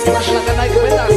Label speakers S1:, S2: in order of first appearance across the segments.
S1: Silakan naik ke pentas.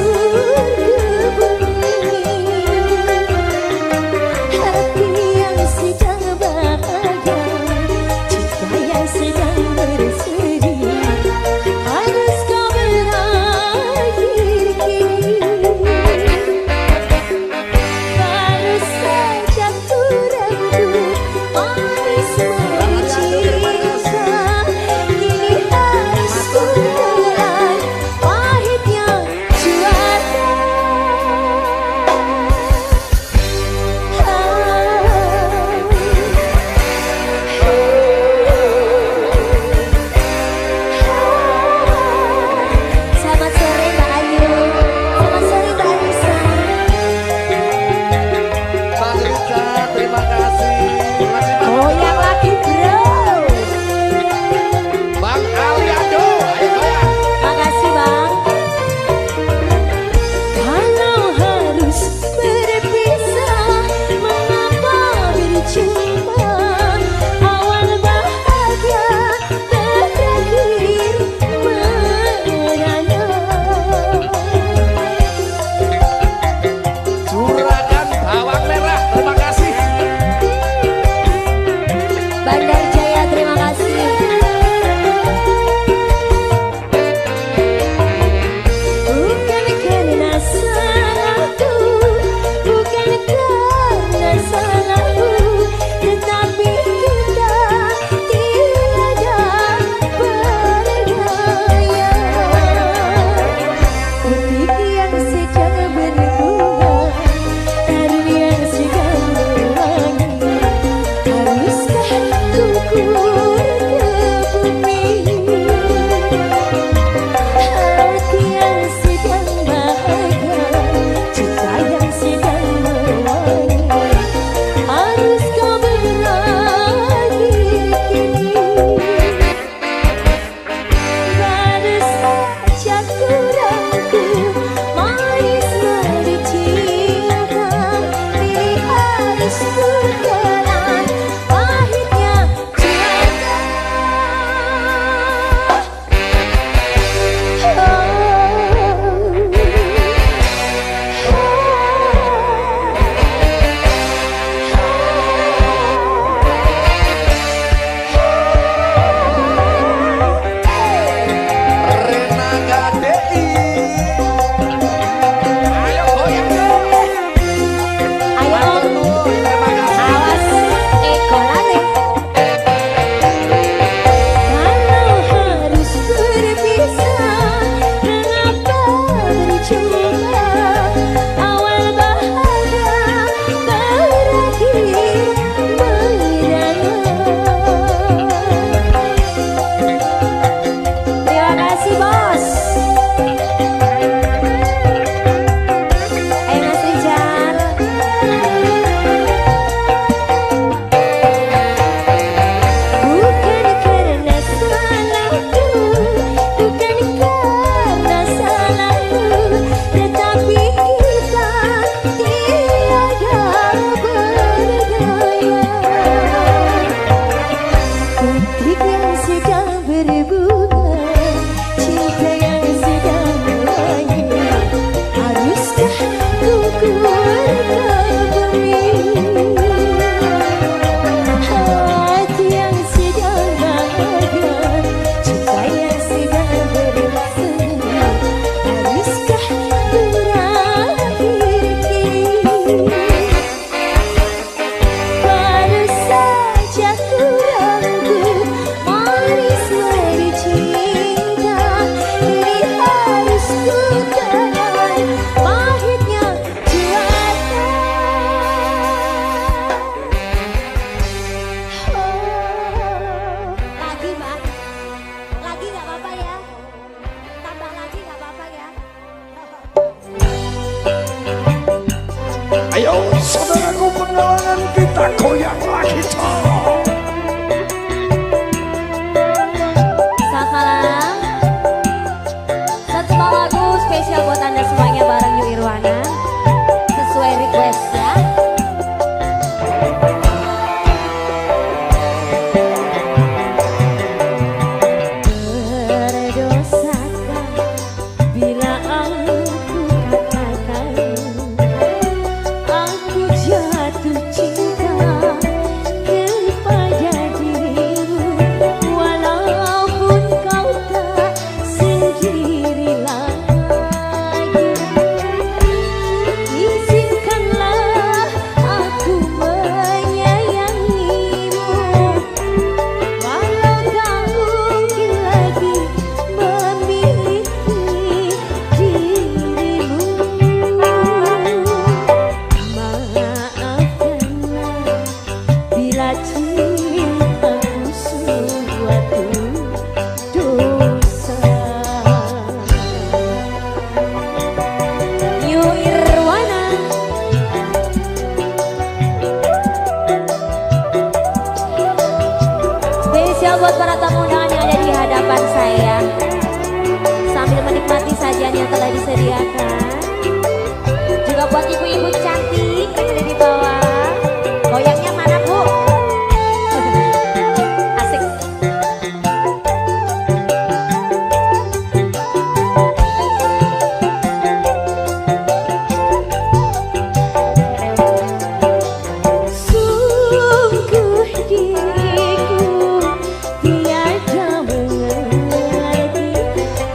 S2: Berdosakah bila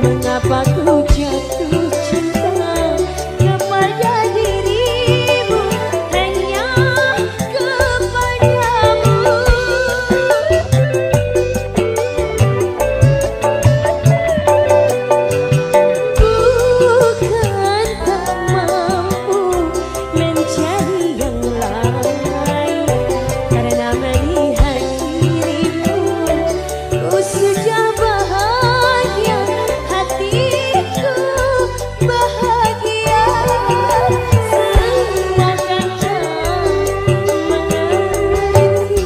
S1: Mengapa ku jatuh cinta kepada dirimu, hanya kepadamu. Bukan tak mampu mencari yang lain, karena melihat dirimu ku sudah bahagia, hatiku bahagia. Silakan kau mengerti.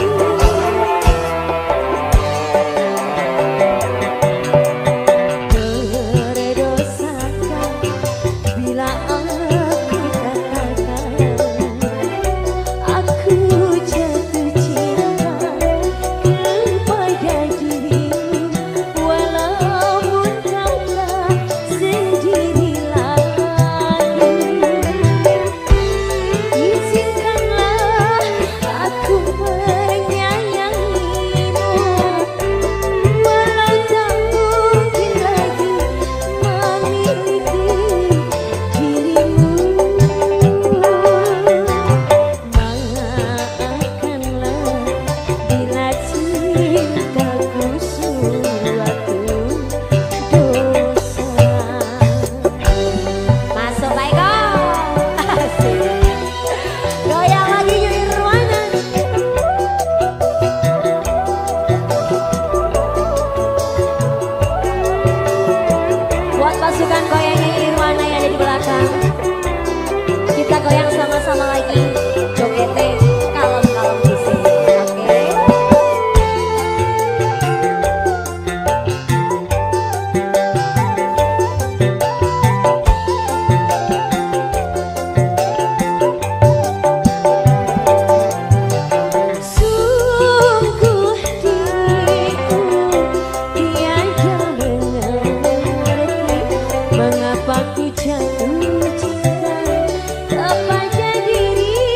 S1: Berdosakah bila aku katakan aku jatuh cinta kepada dirimu, walaupun kau tak sendiri lagi. Izinkanlah aku menyayangimu, walau tak mungkin lagi memiliki dirimu. Maafkanlah bila cintaku suatu dosa. Masuk Baiko. Asik. Goyang lagi Yu Irwana. Buat pasukan goyangnya Irwana yang ada di belakang, kita goyang sama-sama lagi. Jogetnya kalem-kalem di sini, oke? Sungguh diriku tiada mengerti mengapa ku jatuh cinta kepada dirimu.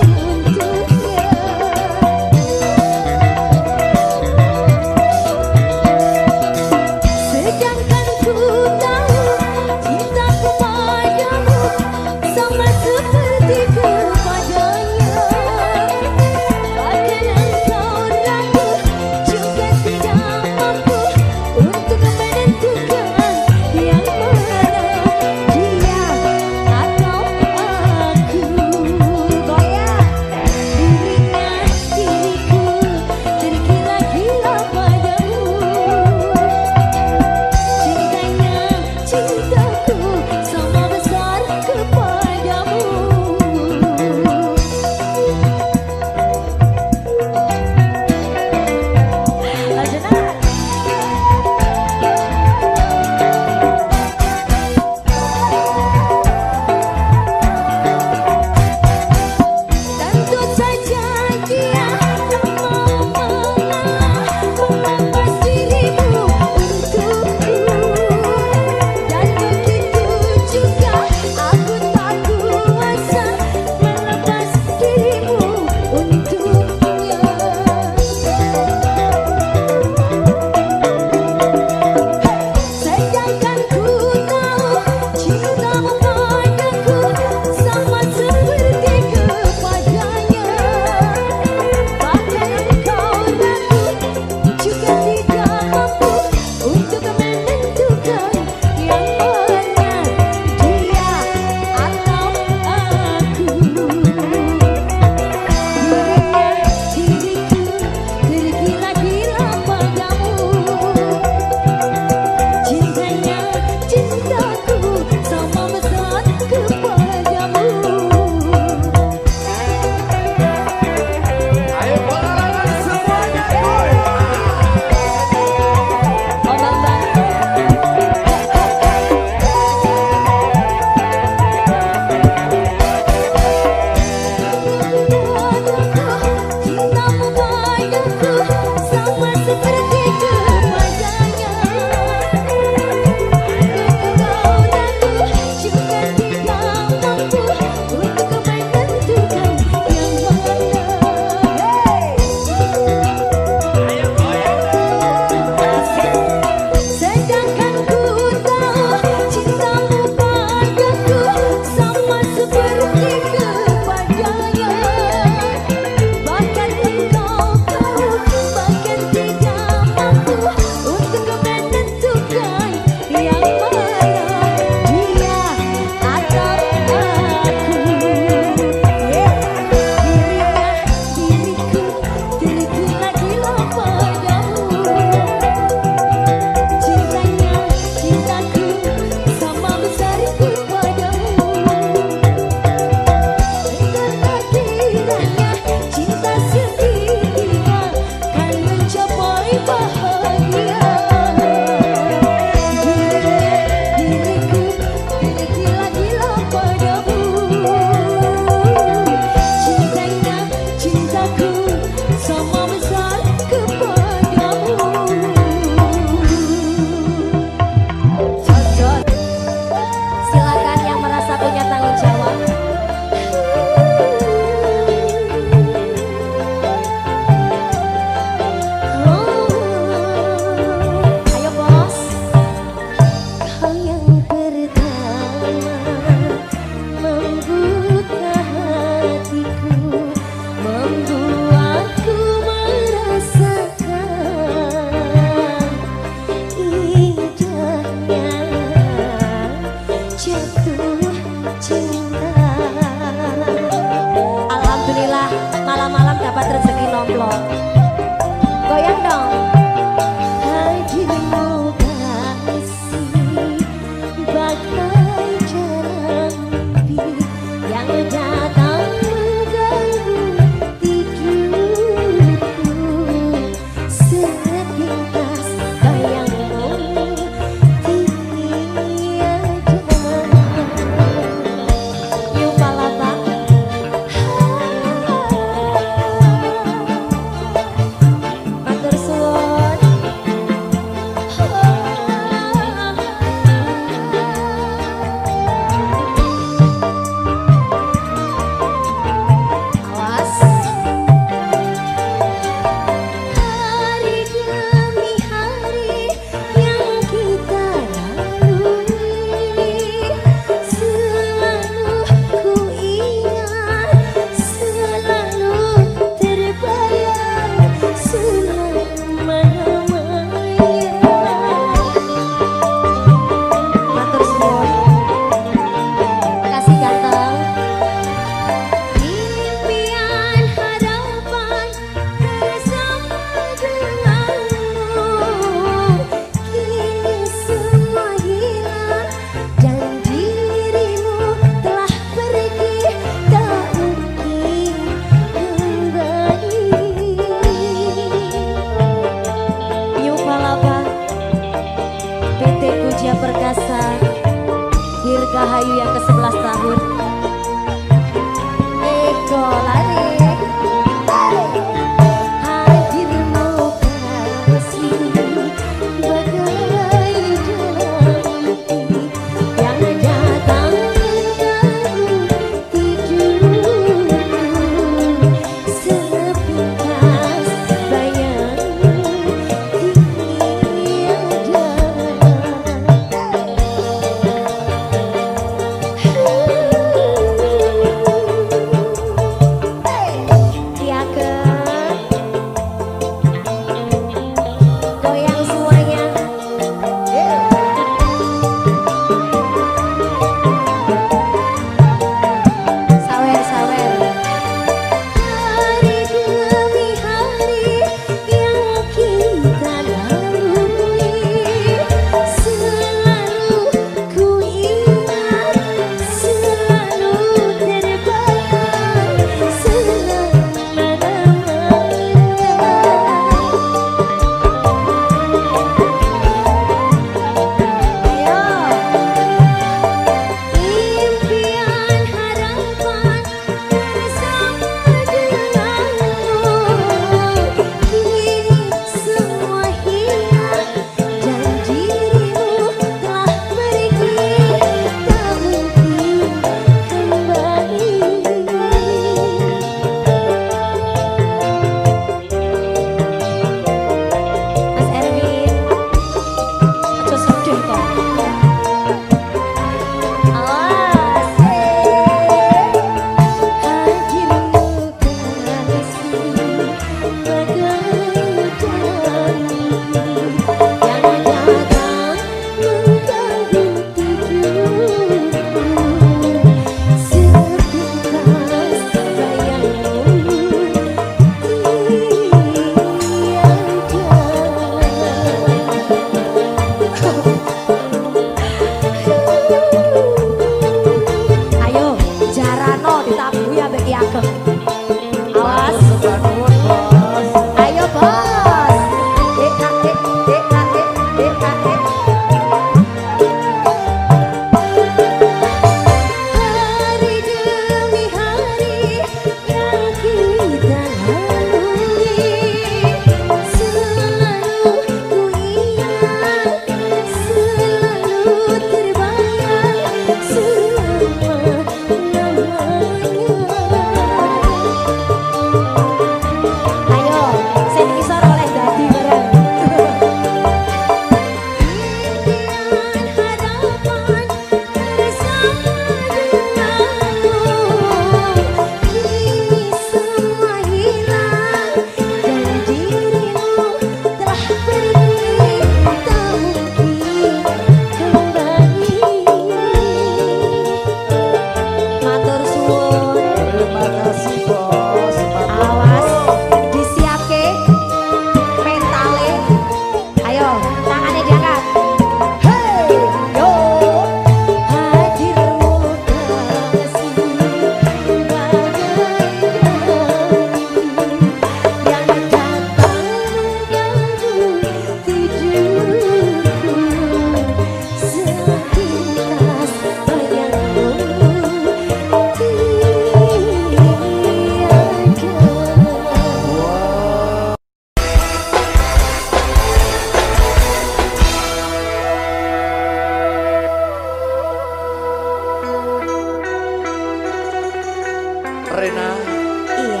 S2: Rena.
S1: Iya.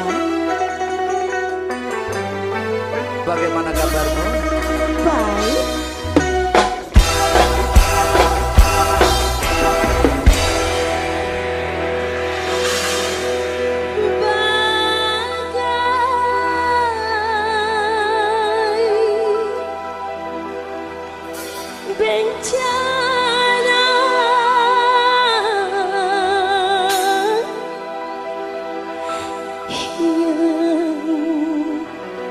S2: Bagaimana kabarmu?
S1: Baik. Bencana yang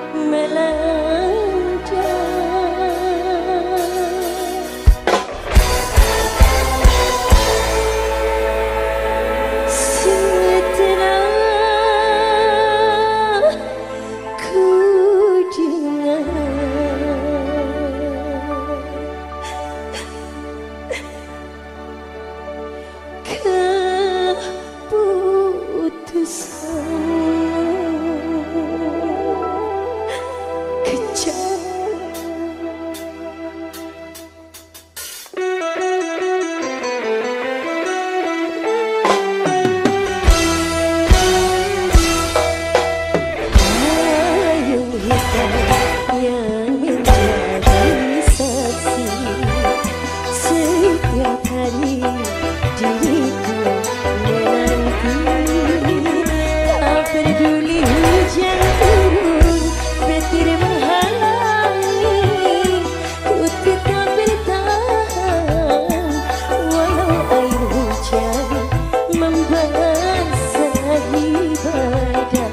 S1: melanda setelah ku dengar kejam. Payung hitam yang menjadi saksi setiap hari diriku menanti. Tak peduli hujan turun, petir menghalangi, ku tetap bertahan walau air hujan membasahi badan.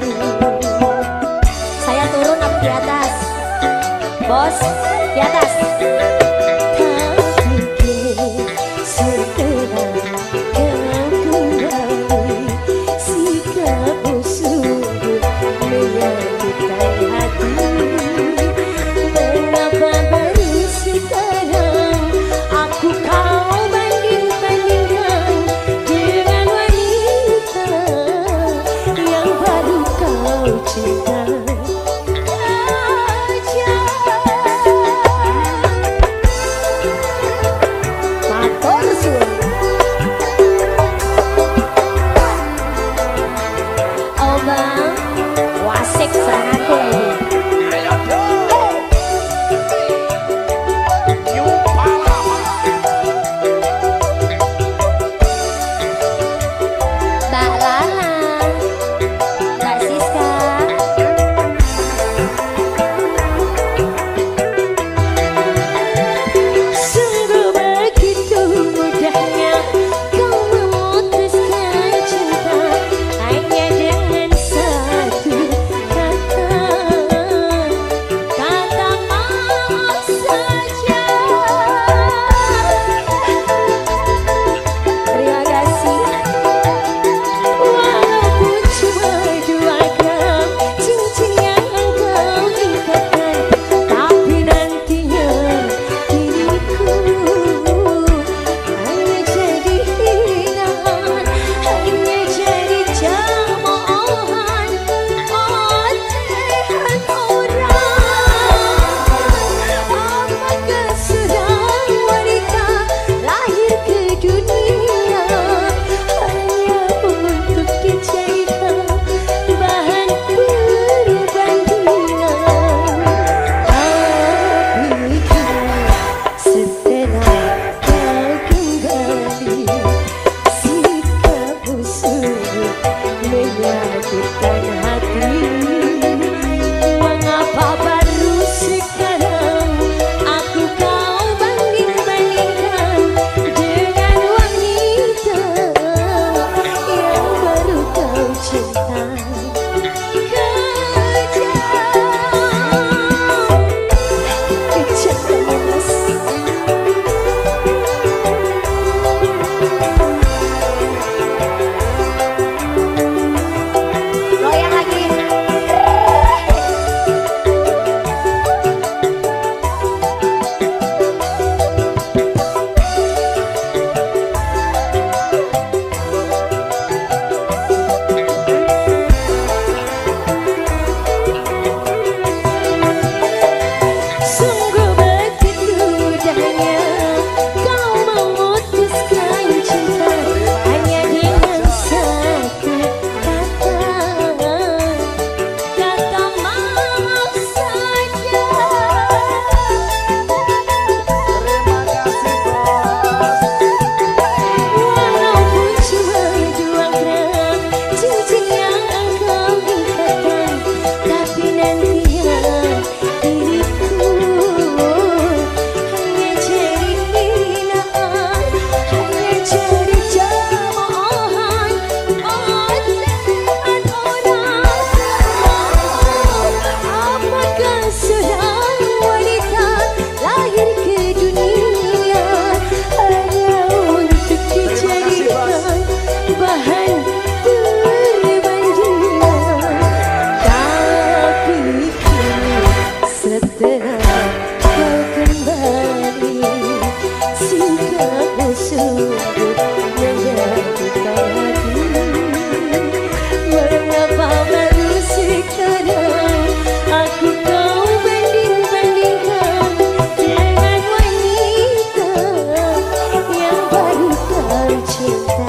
S1: Saya turun apa di atas? Bos, di atas. Tak pikir setelah kau kembali, sikapmu sungguh menyakitkan hati. Mengapa baru sekarang aku kau banding-bandingkan dengan wanita yang baru kau cinta? setelah kau kembali, sikapmu sungguh menyakitkan hati. Mengapa baru sekarang aku kau banding-bandingkan dengan wanita yang baru kau cinta?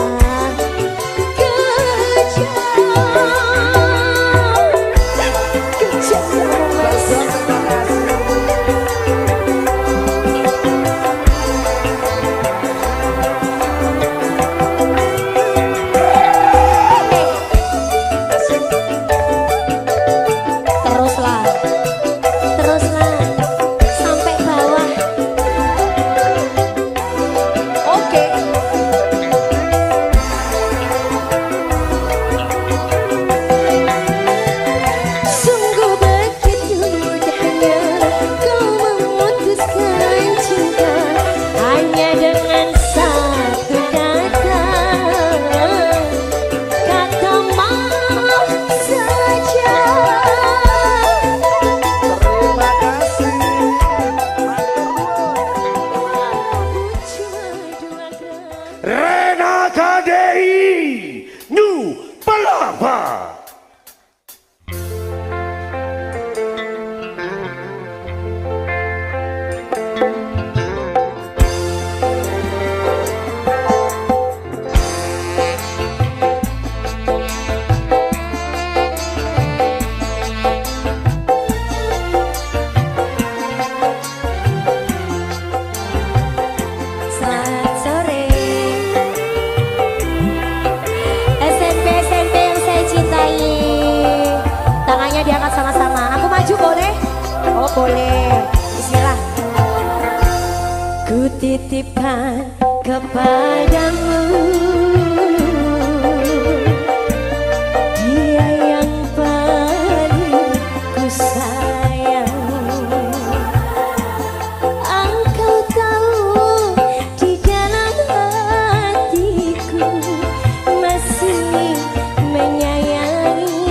S3: Renata Dei New Palapa.
S1: Diangkat sama-sama. Aku maju boleh? Oh boleh. Bismillah. Ku titipkan kepadamu dia yang paling ku sayang. Engkau tahu di dalam hatiku masih menyayangi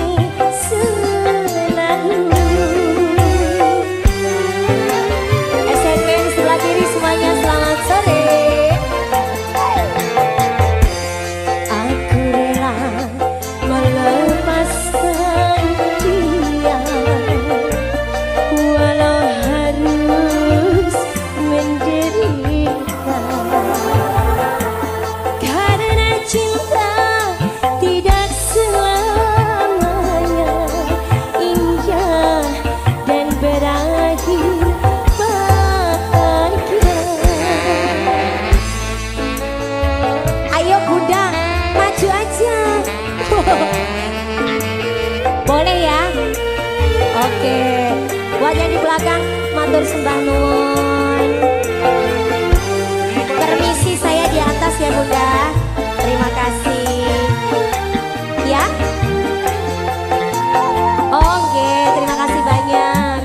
S1: boleh ya? Oke, buat yang di belakang matur sembah nuwun. Permisi saya di atas ya Bunda. Terima kasih. Ya? Oke, terima kasih banyak.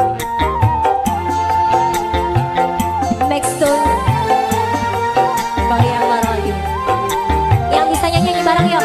S1: Next tune. Goyang Warodi. Yang bisa nyanyi bareng yuk.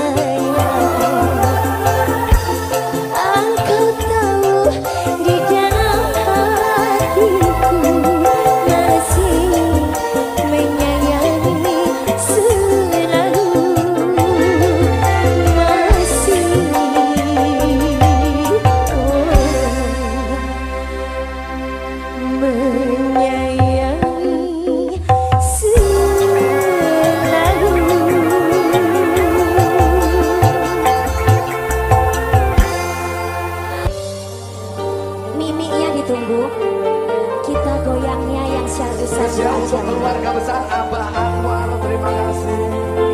S2: Keluarga besar Abah Anwar, terima kasih.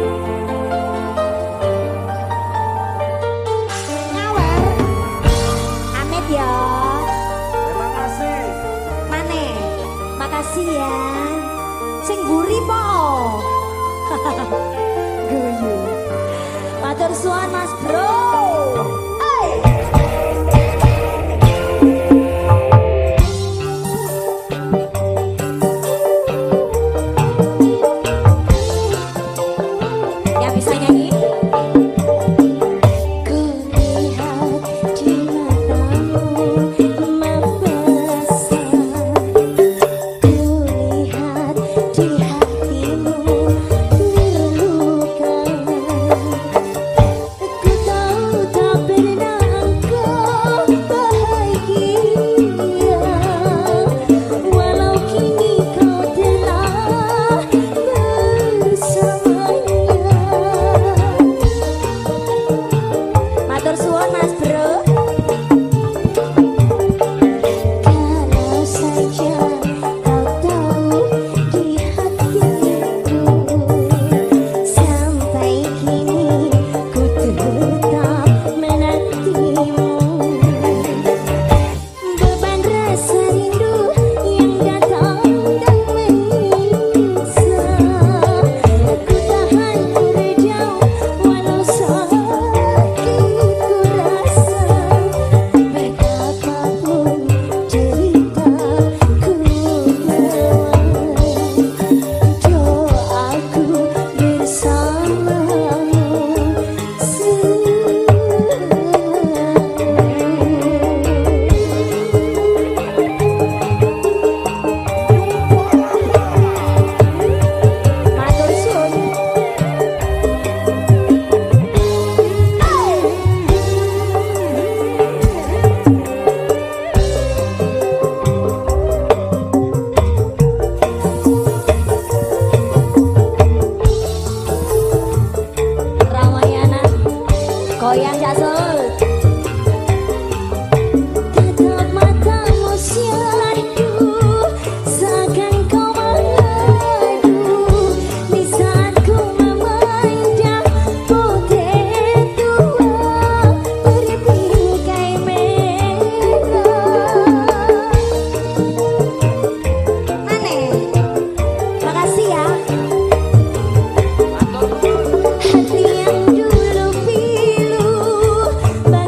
S1: Ngawer, Amit ya.
S2: Terima kasih.
S1: Mane, makasih ya. Sing buri po. Guyu. Matur suwun Mas Bro. Goyang Jasul. Tatap matamu syahdu, seakan kau mengadu di saat ku memandang putih tua berbingkai merah. Mane, makasih ya. Hati yang dulu pilu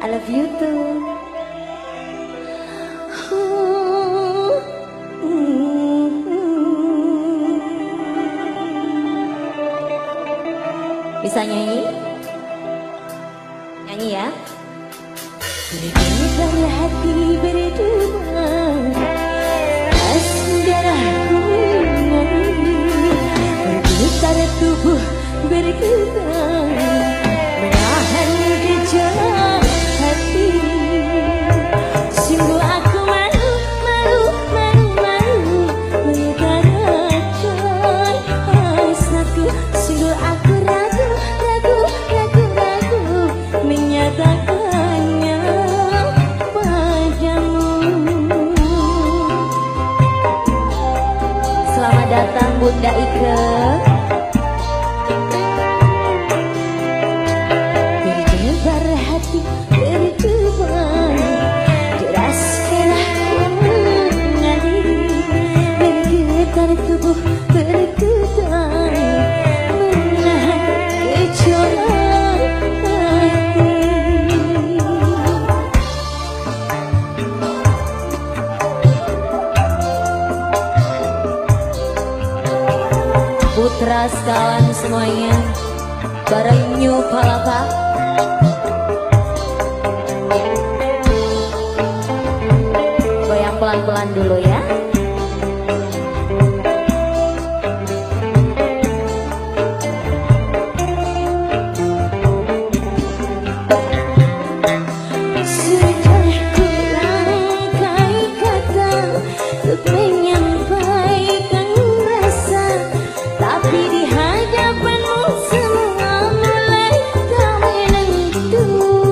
S1: I love you too. Bisa nyanyi? Nyanyi ya. Bergetar hati berdua, darahku mengalir, bergetar tubuh bergetar, menahan gejolak hati. Sungguh aku malu, malu, malu, malu mengutarakan hasratku. Sungguh aku ragu, ragu, ragu, ragu menyatakannya padamu. Selamat datang Bunda Ike. Berdebar hati berdebar, deras darahku mengalir, bergetar tubuh bergetar, menahan gejolak hati. Putra sekawan semuanya, bareng New Palapa. Goyang pelan-pelan dulu ya. Sudah kurangkai kata untuk menyampaikan rasa, tapi di hadapanmu semua mulai tak menentu.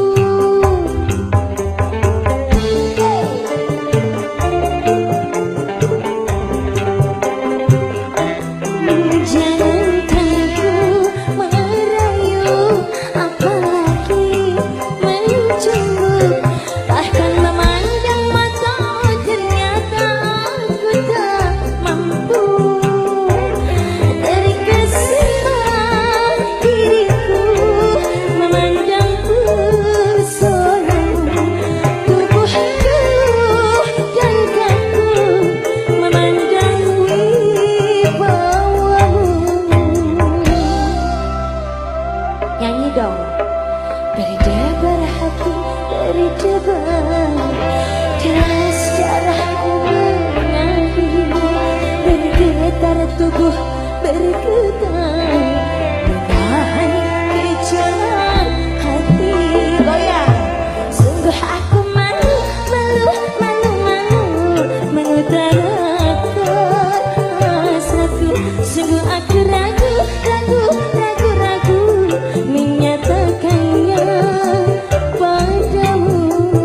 S1: Jangankan ku merayu, apalagi mencembur, bahkan memandang mata ternyata aku tak mampu. Dari kesimpulan diriku memandang pesona tubuhku dan kaku, memandang wibawamu. Nyanyi dong. Berdebar hati berdebar, deras darahku mengalir, bergetar tubuh bergetar, menahan gejolak hati. Goyang. Sungguh aku malu, malu, malu, malu mengutarakan hasratku. Sungguh aku ragu, ragu, ragu, ragu menyatakannya padamu.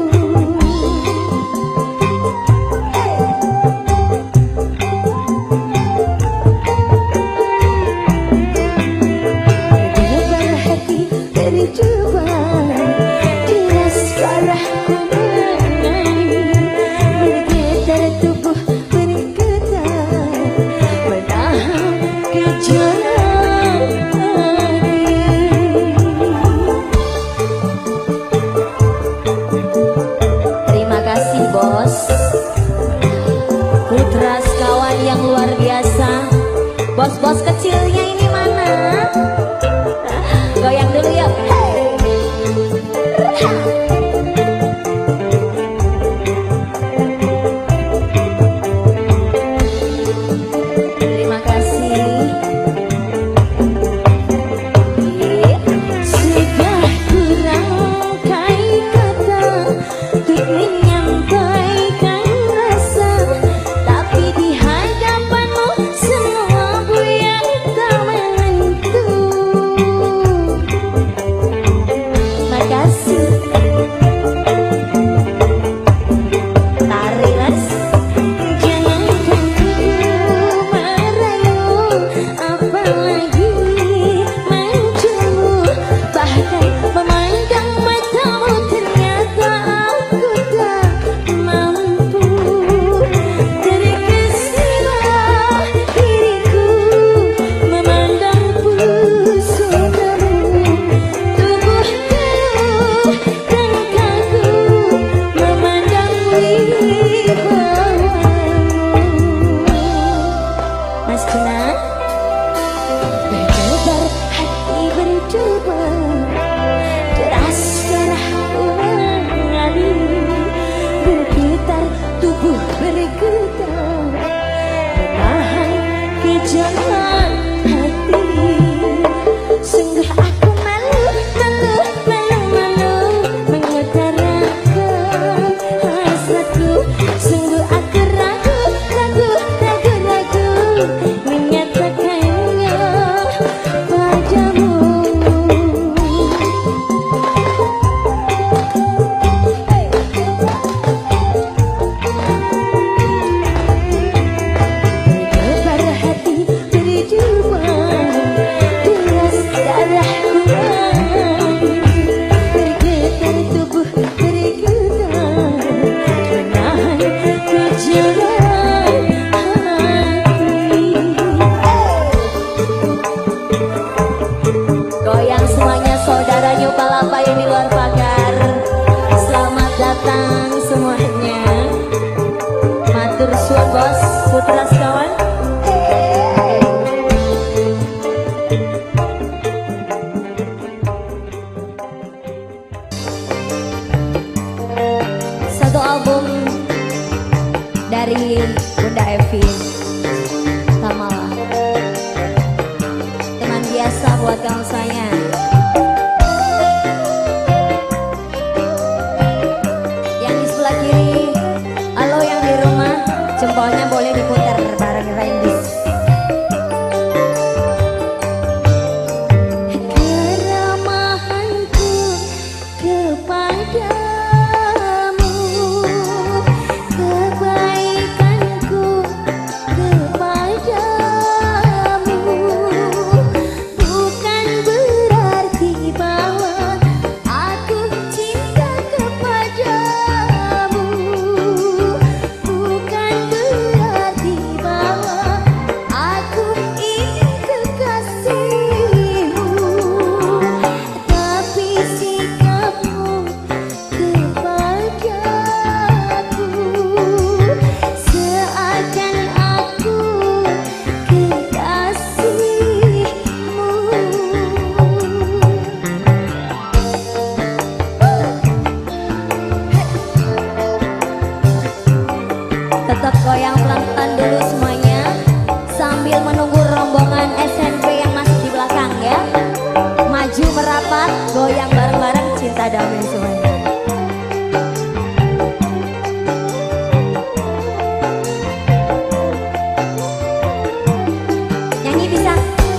S1: Berdebar hati berdebar, deras darahku mengalir, bergetar tubuh bergetar, menahan gejolak hati. Terima kasih bos, putra sekawan yang luar biasa. Bos-bos kecilnya ini mana? Goyang dulu ya. Hey. Terima kasih. Sudah kurangkai kata untuk menyampaikan rasa, tapi di hadapanmu semua buyar tak menentu. Makasih. sayang semuanya. Matur suwun bos, putra sekawan. Satu album dari Bunda Evi Tamala, teman biasa buat kamu sayang. Yang di sebelah kiri, halo yang di rumah, jempolnya boleh diputar bareng Rendis. Keramahanku kepada tetap goyang pelan-pelan dulu semuanya sambil menunggu rombongan SNP yang masih di belakang ya. Maju merapat, goyang bareng-bareng, cinta damai semuanya. Nyanyi bisa?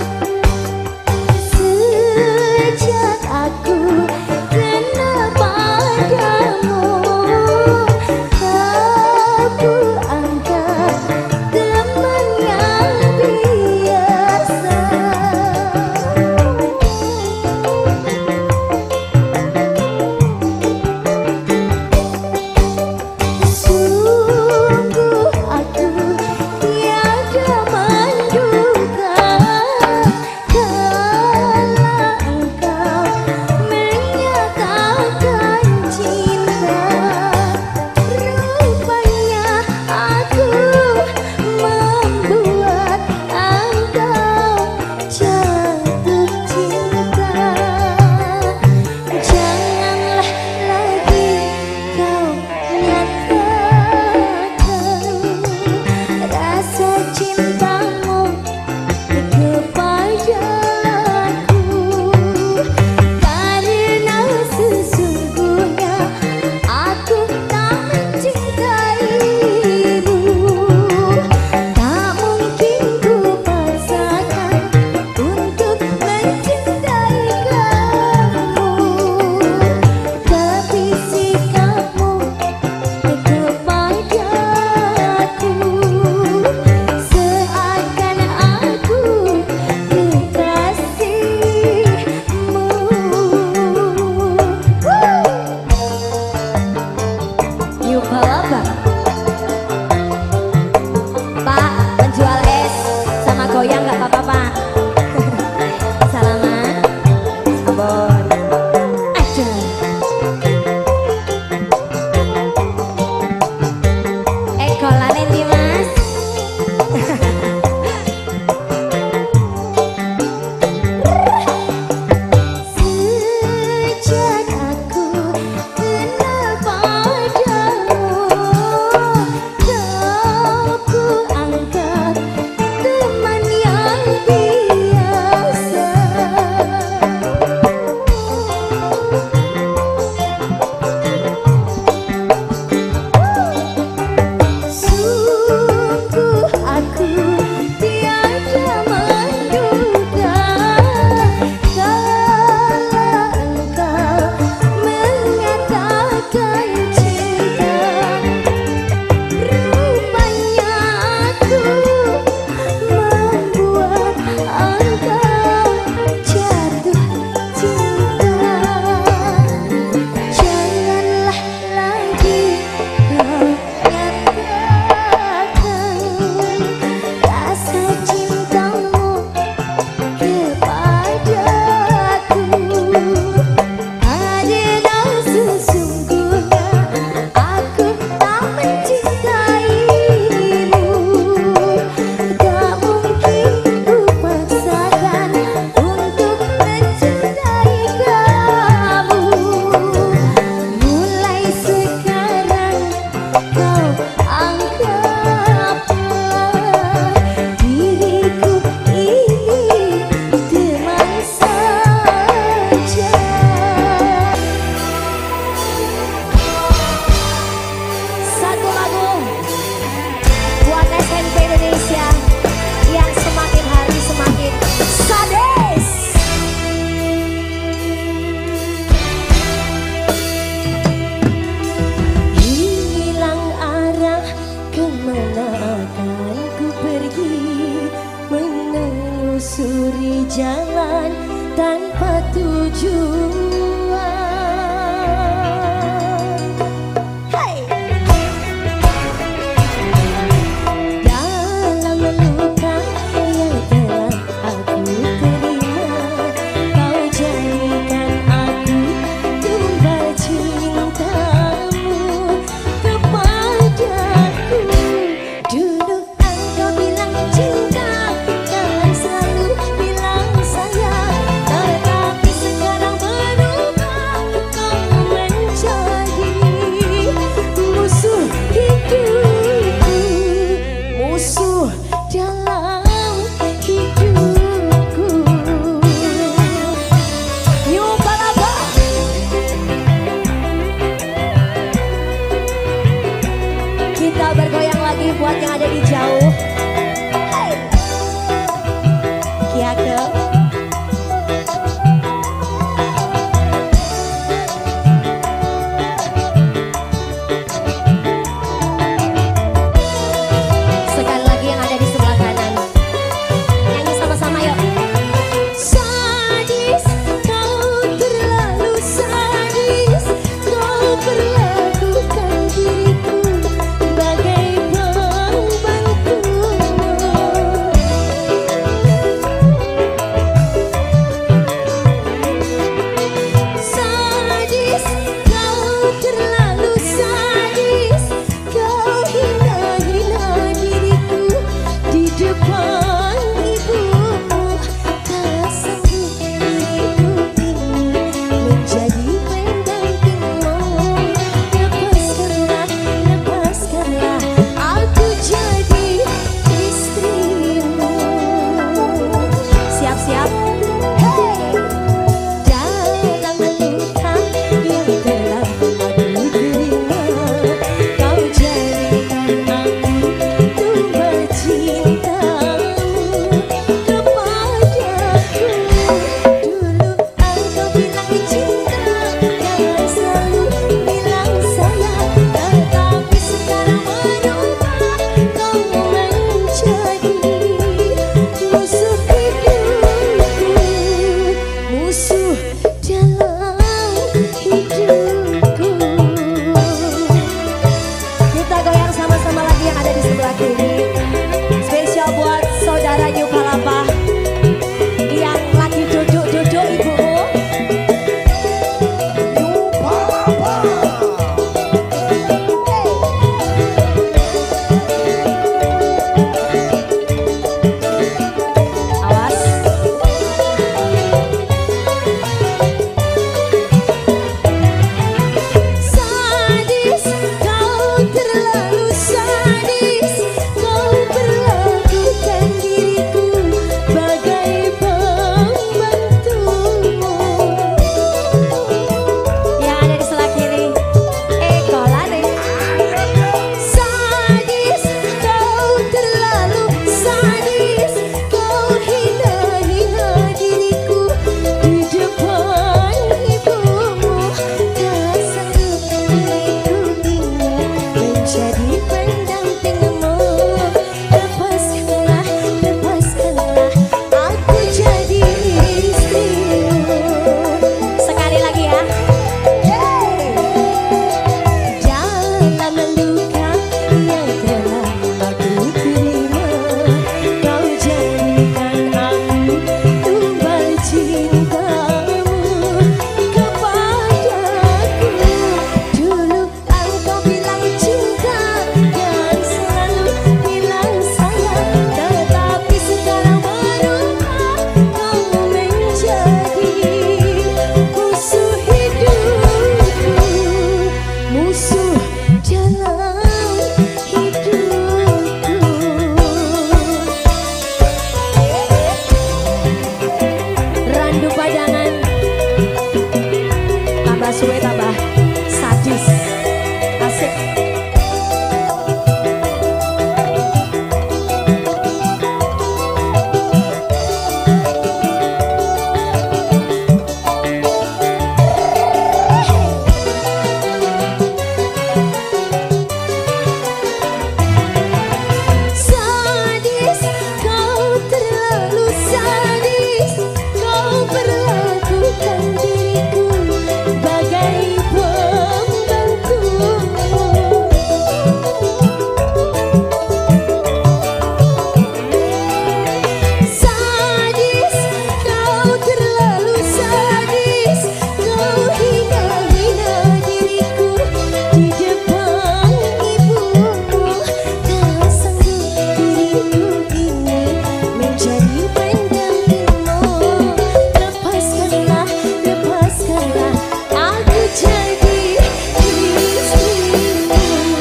S1: Sejak aku kenal padamu, aku anggap teman yang biasa. yang ada di jauh. Kiake. Sekali lagi yang ada di sebelah kanan. Nyanyi sama-sama yuk. Sadis, kau terlalu sadis. Kau perlakukan diriku bagai pembantu. Sadis, kau terlalu sadis. Kau hina-hina diriku di depan ibumu. Tak sanggup diriku ini menjadi pendampingmu. Lepaskanlah, lepaskanlah, aku jadi istrimu. Siap-siap. Hey! Dalam luka yang telah aku terima, kau jadikan aku tumbal cintamu kepadaku. Dulu engkau bilang cinta, jangan selalu bilang sayang. Tetapi sekarang berubah, kau menjadi musuh hidupku, musuh dalam hidupku. Kita goyang sama-sama lagi yang ada di sebelah kiri. Spesial buat saudara New Palapa yang lagi duduk-duduk ibumu. Awas. Sadis, kau terlalu sadis. Kau perlakukan diriku bagai pembantumu. Yang ada di sebelah kiri, Eko Lade. Sadis, kau terlalu sadis. Kau hina-hina diriku di depan ibumu. Tak sanggup diriku ini menjadi pendampingmu. Lepaskanlah, lepaskanlah, aku jadi istrimu. Sekali lagi ya. Dalam luka yang telah aku terima, kau jadikan aku tumbal cintamu kepadaku. Dulu engkau bilang cinta, dan selalu bilang sayang. Tetapi sekarang berubah, kau menjadi musuh hidupku, musuh dalam hidupku. Randu padangan, tambah suwe tambah sadis. Asik. Sadis, kau terlalu sadis. Kau perlakukan diriku bagai pembantumu. Sadis, kau terlalu sadis. Kau hina-hina diriku di depan ibumu. Tak sanggup diriku ini menjadi pendampingmu. Lepaskanlah, lepaskanlah, aku jadi istrimu.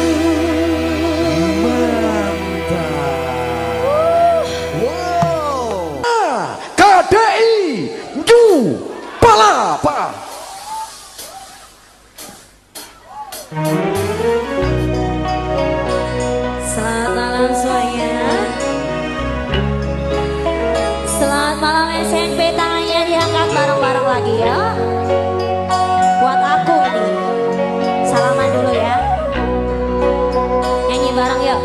S3: KDI New Palapa.
S1: Selamat malam ya. Buat aku ini. Salaman dulu ya. Nyanyi bareng yuk.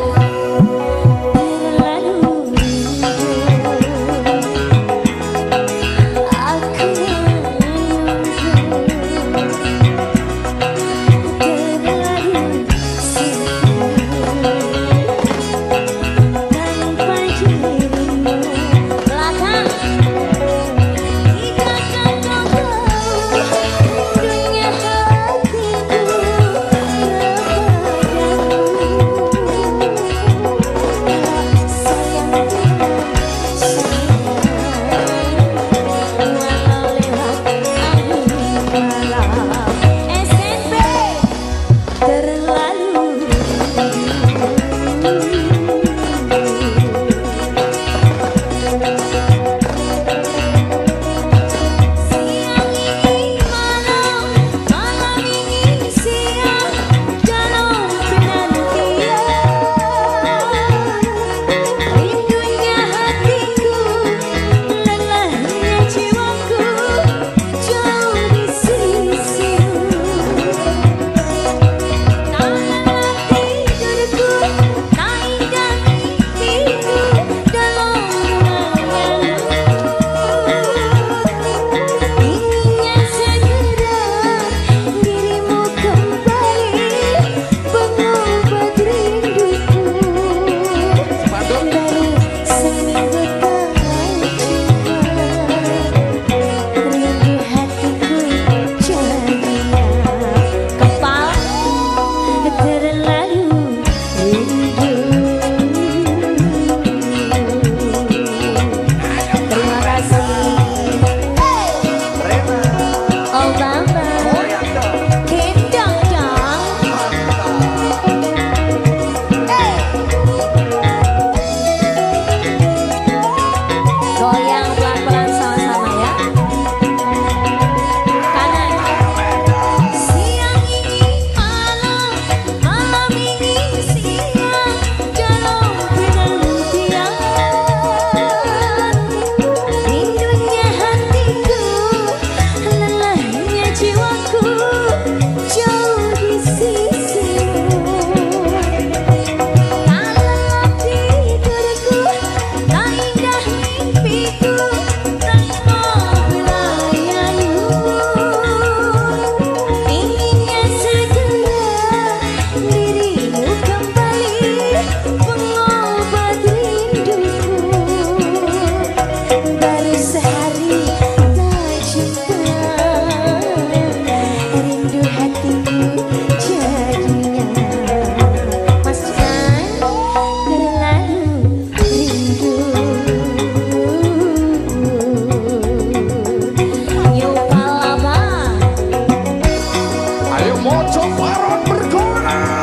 S3: Mojo Baron berguna.